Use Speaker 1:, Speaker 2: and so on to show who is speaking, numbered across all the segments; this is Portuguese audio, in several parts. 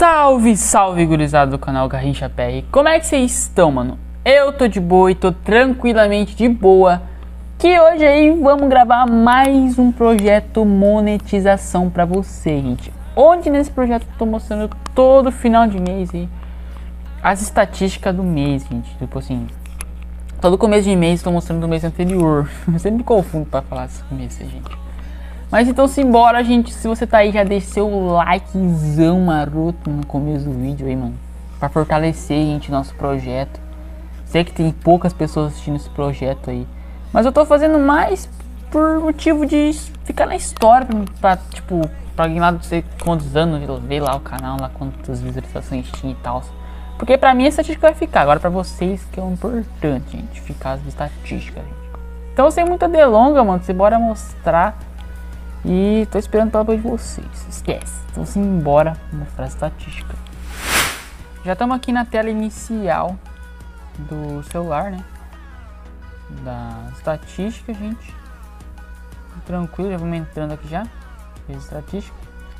Speaker 1: Salve, salve, gurizada do canal Garrincha PR. Como é que vocês estão, mano? Eu tô de boa e tô tranquilamente de boa. Que hoje aí vamos gravar mais um projeto monetização pra você, gente. Onde nesse projeto eu tô mostrando todo final de mês aí as estatísticas do mês, gente. Tipo assim, todo começo de mês tô mostrando do mês anterior. Eu sempre me confundo pra falar esse começo, gente. Mas então simbora, gente. Se você tá aí, já deixa seu likezão maroto no começo do vídeo aí, mano, pra fortalecer, gente, nosso projeto. Sei que tem poucas pessoas assistindo esse projeto aí, mas eu tô fazendo mais por motivo de ficar na história, pra tipo, pra alguém lá não sei quantos anos ver lá o canal, lá quantas visualizações tinha e tal. Porque pra mim a estatística vai ficar, agora pra vocês que é importante, gente, ficar as estatísticas, gente. Então sem muita delonga, mano, simbora mostrar. E tô esperando pela voz de vocês, esquece. Então simbora mostrar a estatística. Já estamos aqui na tela inicial do celular, né? Da estatística, gente. Tranquilo, já vamos entrando aqui já. Estatística.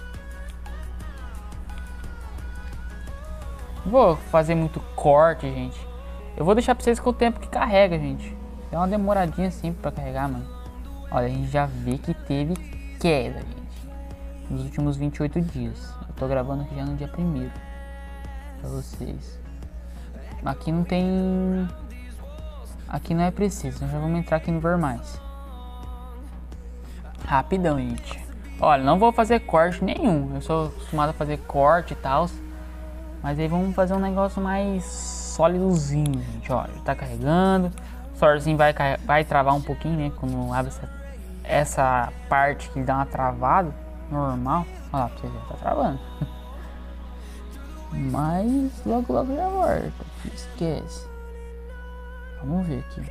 Speaker 1: Vou fazer muito corte, gente. Eu vou deixar pra vocês com o tempo que carrega, gente. É uma demoradinha sempre pra carregar, mano. Olha, a gente já vê que teve queda, gente, nos últimos 28 dias. Eu tô gravando aqui já no dia 1º pra vocês. Aqui não tem... Aqui não é preciso, então já vamos entrar aqui no ver mais. Rapidão, gente. Olha, não vou fazer corte nenhum. Eu sou acostumado a fazer corte e tal. Mas aí vamos fazer um negócio mais sólidozinho, gente. Olha, tá carregando. O storyzinho vai travar um pouquinho, né? Quando abre essa parte que dá uma travada normal. Olha lá, pra você ver, tá travando. Mas logo já volta. Esquece. Vamos ver aqui.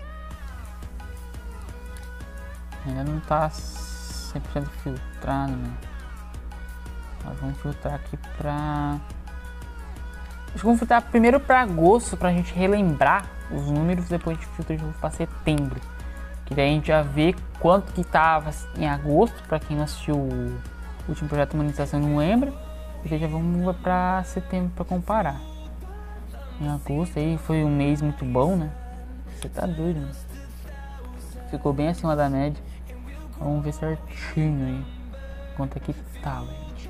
Speaker 1: Ainda não tá 100% filtrado, né? Nós vamos filtrar aqui pra... Vamos filtrar primeiro pra agosto, pra gente relembrar os números. Depois a gente filtra de novo pra setembro. Que daí a gente já vê quanto que tava em agosto, para quem não assistiu o último projeto de monetização não lembra. E já vamos para setembro para comparar. Em agosto aí foi um mês muito bom, né? Você tá doido, né? Ficou bem acima da média. Vamos ver certinho aí quanto é que tava, gente.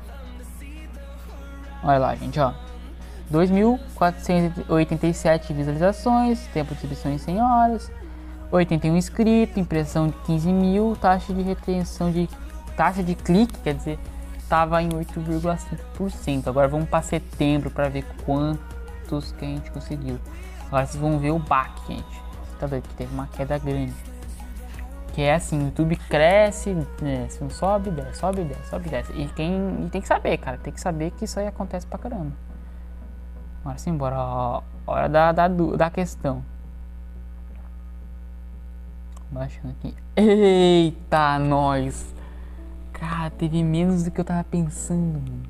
Speaker 1: Olha lá, gente, ó. 2.487 visualizações, tempo de exibição em 100 horas. 81 inscritos, impressão de 15 mil, taxa de retenção de clique, quer dizer, estava em 8,5%. Agora vamos para setembro para ver quantos que a gente conseguiu. Agora vocês vão ver o baque, gente. Você tá doido que teve uma queda grande. Que é assim, o YouTube cresce, né? Se não sobe, desce, sobe, desce, sobe, desce. E tem que saber, cara, tem que saber que isso aí acontece pra caramba. Agora sim, bora, ó, hora da questão. Baixando aqui. Eita, nós! Cara, teve menos do que eu tava pensando, mano.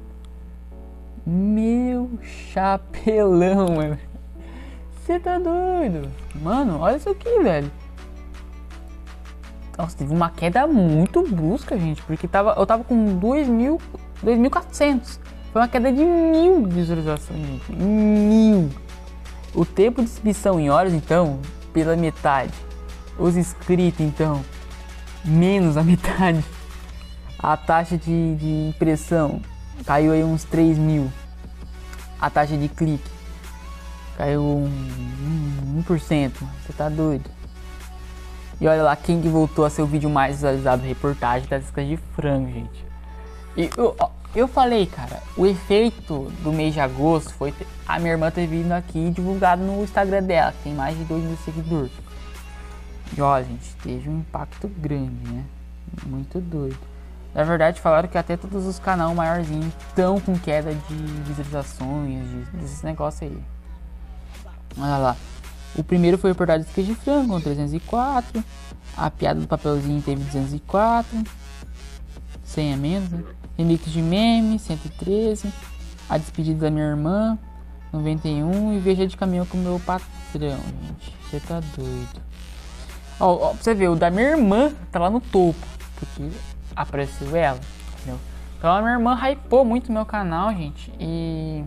Speaker 1: Meu chapelão, mano. Você tá doido? Mano, olha isso aqui, velho. Nossa, teve uma queda muito brusca, gente. Porque eu tava com 2.400. Foi uma queda de 1.000 visualizações, gente. 1.000. O tempo de exibição em horas, então, pela metade. Os inscritos, então, menos a metade. A taxa de impressão caiu aí uns 3.000. A taxa de clique caiu 1%. Você tá doido? E olha lá quem que voltou a ser o vídeo mais visualizado, reportagem das iscas de frango, gente. E eu falei, cara, o efeito do mês de agosto foi a minha irmã ter vindo aqui e divulgado no Instagram dela, que tem mais de 2.000 seguidores. E olha, gente, teve um impacto grande, né? Muito doido. Na verdade, falaram que até todos os canais maiorzinhos estão com queda de visualizações, desses negócios aí. Olha lá. O primeiro foi reportagem de iscas de frango, com 304. A piada do papelzinho teve 204. 100 a menos, né? Remix de meme, 113. A despedida da minha irmã, 91. E viajar de caminhão com o meu patrão, gente. Você tá doido. Ó, pra você ver, o da minha irmã tá lá no topo, porque apareceu ela, entendeu? Então a minha irmã hypou muito meu canal, gente. E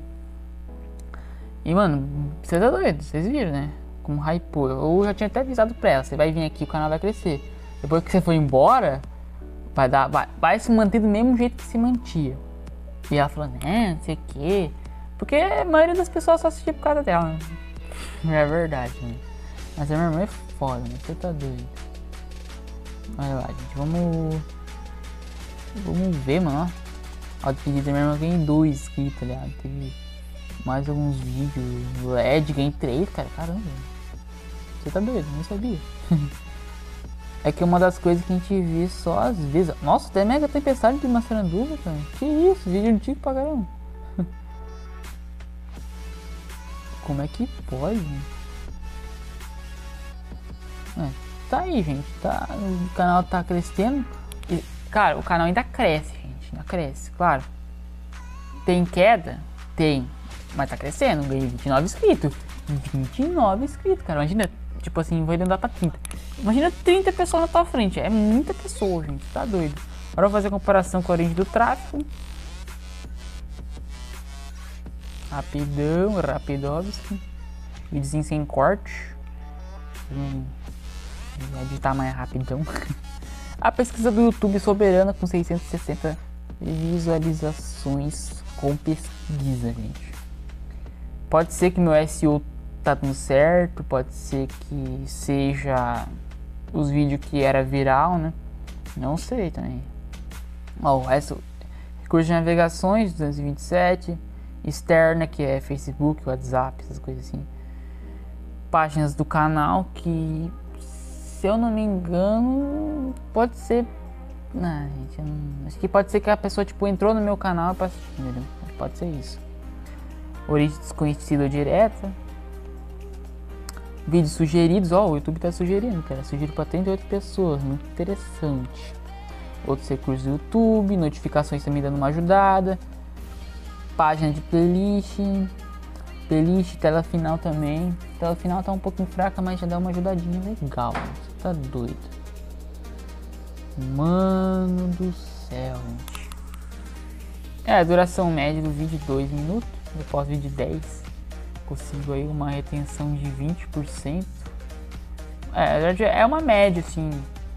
Speaker 1: mano, você tá doido, vocês viram, né? Como hypou. Eu já tinha até avisado pra ela, você vai vir aqui, o canal vai crescer. Depois que você for embora, vai se manter do mesmo jeito que se mantia. E ela falou, né, não sei o que. Porque a maioria das pessoas só assistia por causa dela, né? É verdade, né? Mas a minha irmã é foda, né? Você tá doido. Olha lá, gente, vamos ver, mano, ó. O vídeo da minha irmã ganhei 2 inscritos, tá ligado? Teve mais alguns vídeos. O Ed ganhei 3, cara, caramba. Você tá doido, não sabia. É que é uma das coisas que a gente vê só às vezes. Nossa, até Mega Tempestade de Massaranduba, cara. Que isso, vídeo antigo pra caramba. Como é que pode? Tá aí, gente. Tá, o canal tá crescendo. E, cara, o canal ainda cresce, gente. Ainda cresce, claro. Tem queda? Tem. Mas tá crescendo. Ganhei 29 inscritos. 29 inscritos, cara. Imagina, tipo assim, vou arredondar pra 30. Imagina 30 pessoas na tua frente. É muita pessoa, gente. Tá doido. Agora eu vou fazer a comparação com a origem do tráfego. Rapidão, rapidovski. Videozinho sem corte. Vou editar mais rapidão. A pesquisa do YouTube soberana com 660 visualizações com pesquisa, gente. Pode ser que meu SEO tá dando certo, pode ser que seja os vídeos que era viral, né? Não sei também. Ó, o resto, recurso de navegações 227, externa, que é Facebook, WhatsApp, essas coisas assim. Páginas do canal que, se eu não me engano, pode ser. Não, gente, acho que pode ser que a pessoa tipo entrou no meu canal pra assistir, entendeu? Pode ser isso. Origem desconhecida direta. Vídeos sugeridos, ó, o YouTube tá sugerindo, cara. Sugerido pra 38 pessoas, muito interessante. Outros recursos do YouTube, notificações também dando uma ajudada. Página de playlist. Playlist, tela final também. Tela final tá um pouquinho fraca, mas já dá uma ajudadinha legal. Você tá doido. Mano do céu, gente. A duração média do vídeo 2 minutos. Depois vídeo 10. Consigo aí uma retenção de 20%. É uma média assim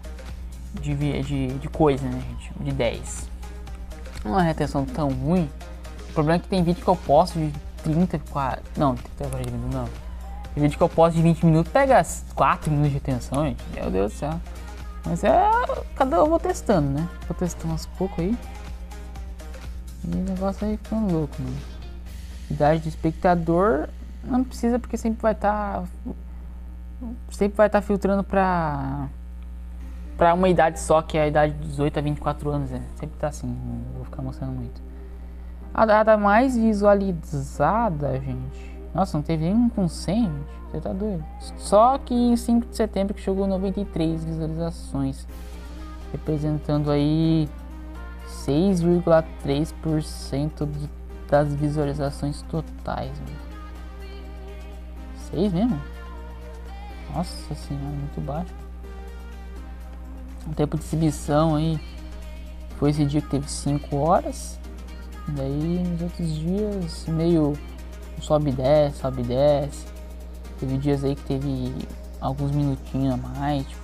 Speaker 1: de coisa, né, gente? De 10. Não é uma retenção tão ruim. O problema é que tem vídeo que eu posto de 30, 40. Não, 30, 40 minutos não. Tem vídeo que eu posto de 20 minutos, pega 4 minutos de retenção, gente. Meu Deus do céu. Mas eu vou testando, né? Vou testando aos poucos aí. E o negócio aí ficando louco, mano. Idade do espectador não precisa, porque sempre vai estar filtrando pra uma idade só, que é a idade de 18 a 24 anos, né? Sempre tá assim, não vou ficar mostrando muito. A data mais visualizada, gente. Nossa, não teve nenhum com 100, gente. Você tá doido? Só que em 5 de setembro que chegou 93 visualizações, representando aí 6,3% das visualizações totais, mano. 6 mesmo? Nossa senhora, muito baixo. O tempo de exibição aí foi esse dia que teve 5 horas. Daí nos outros dias meio sobe e desce, sobe e desce. Teve dias aí que teve alguns minutinhos a mais, tipo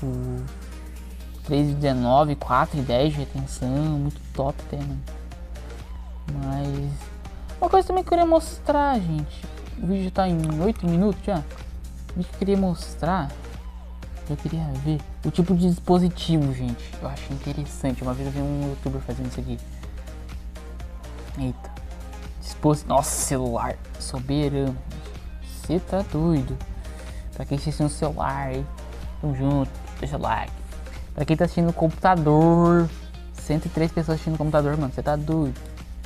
Speaker 1: 3,19, 4,10 de retenção, muito top até, mano. Mas uma coisa também que eu queria mostrar, gente. O vídeo tá em 8 minutos já. O que eu queria mostrar, eu queria ver o tipo de dispositivo, gente. Eu achei interessante. Uma vez eu vi um youtuber fazendo isso aqui. Eita. Nossa, celular soberano. Você tá doido. Pra quem assiste no celular aí, tamo junto, deixa o like. Pra quem tá assistindo no computador, 103 pessoas assistindo no computador, mano, você tá doido.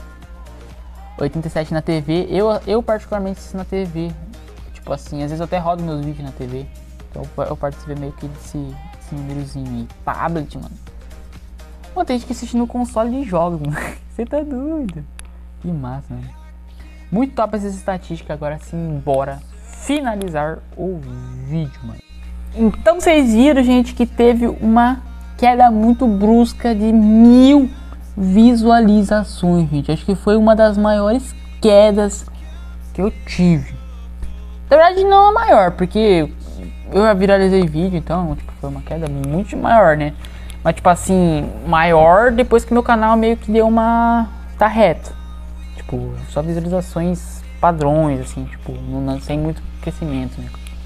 Speaker 1: 87 na TV, eu particularmente assisto na TV. Tipo assim, às vezes eu até rodo meus vídeos na TV. Então eu participei meio que desse númerozinho aí. Tablet, mano. Pô, tem gente que assiste no console de jogos, mano. Você tá doido. Que massa, mano. Muito top essas estatísticas. Agora sim, bora finalizar o vídeo, mano. Então vocês viram, gente, que teve uma queda muito brusca de 1000 visualizações, gente. Acho que foi uma das maiores quedas que eu tive. Na verdade não a maior, porque eu já viralizei vídeo, então tipo, foi uma queda muito maior, né? Mas tipo assim, maior depois que meu canal meio que deu uma... tá reto. Tipo, só visualizações padrões, assim, tipo, não sem muito crescimento, né?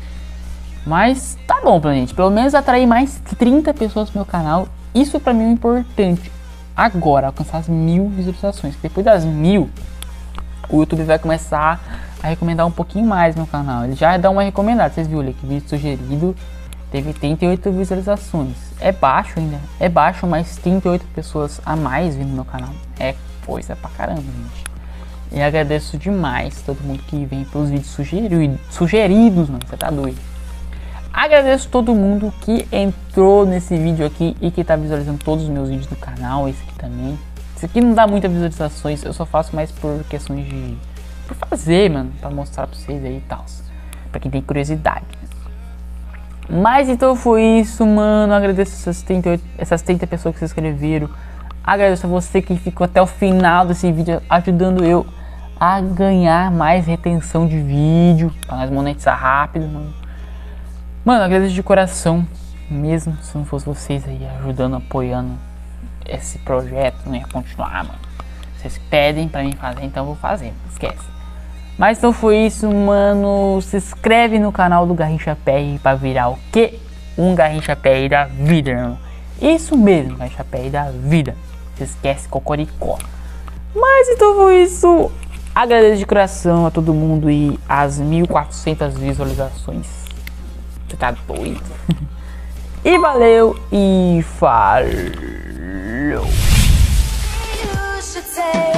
Speaker 1: Mas tá bom pra gente, pelo menos atrair mais 30 pessoas pro meu canal. Isso pra mim é importante. Agora, alcançar as 1000 visualizações. Depois das 1000, o YouTube vai começar a recomendar um pouquinho mais meu canal. Ele já dá uma recomendada, vocês viram ali que vídeo sugerido teve 38 visualizações. É baixo ainda, é baixo, mas 38 pessoas a mais vindo no meu canal. É coisa pra caramba, gente. E agradeço demais todo mundo que vem pelos vídeos sugeridos, mano, você tá doido. Agradeço todo mundo que entrou nesse vídeo aqui e que tá visualizando todos os meus vídeos do canal, esse aqui também. Esse aqui não dá muitas visualizações, eu só faço mais por questões de... por fazer, mano, pra mostrar pra vocês aí e tal. Pra quem tem curiosidade. Mas então foi isso, mano. Agradeço essas 30 pessoas que se inscreveram. Agradeço a você que ficou até o final desse vídeo ajudando eu a ganhar mais retenção de vídeo, pra nós monetizar rápido, mano. Mano, agradeço de coração, mesmo se não fosse vocês aí ajudando, apoiando esse projeto, não ia continuar, mano. Vocês pedem pra mim fazer, então eu vou fazer, não esquece. Mas então foi isso, mano. Se inscreve no canal do Garrincha PR pra virar o quê? Um Garrincha PR da vida, irmão. Isso mesmo, Garrincha PR da vida. Se esquece cocoricó. Mas então foi isso. Agradeço de coração a todo mundo e as 1400 visualizações. Você tá doido? E valeu e falou!